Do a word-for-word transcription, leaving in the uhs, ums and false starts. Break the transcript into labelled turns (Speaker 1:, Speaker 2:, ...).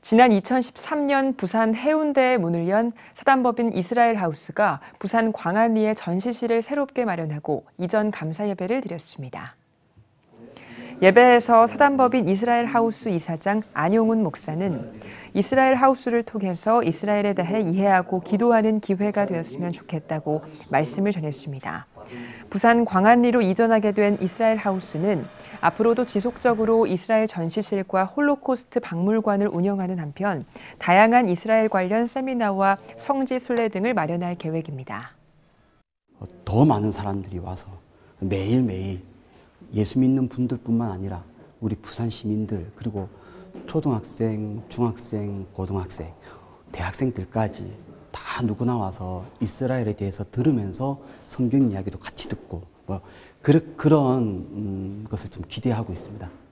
Speaker 1: 지난 이천십삼 년 부산 해운대에 문을 연 사단법인 이스라엘 하우스가 부산 광안리에 전시실을 새롭게 마련하고 이전 감사 예배를 드렸습니다. 예배에서 사단법인 이스라엘 하우스 이사장 안용훈 목사는 이스라엘 하우스를 통해서 이스라엘에 대해 이해하고 기도하는 기회가 되었으면 좋겠다고 말씀을 전했습니다. 부산 광안리로 이전하게 된 이스라엘 하우스는 앞으로도 지속적으로 이스라엘 전시실과 홀로코스트 박물관을 운영하는 한편 다양한 이스라엘 관련 세미나와 성지 순례 등을 마련할 계획입니다.
Speaker 2: 더 많은 사람들이 와서 매일매일 예수 믿는 분들뿐만 아니라 우리 부산 시민들 그리고 초등학생, 중학생, 고등학생, 대학생들까지 다 누구나 와서 이스라엘에 대해서 들으면서 성경 이야기도 같이 듣고 뭐 그런 것을 좀 기대하고 있습니다.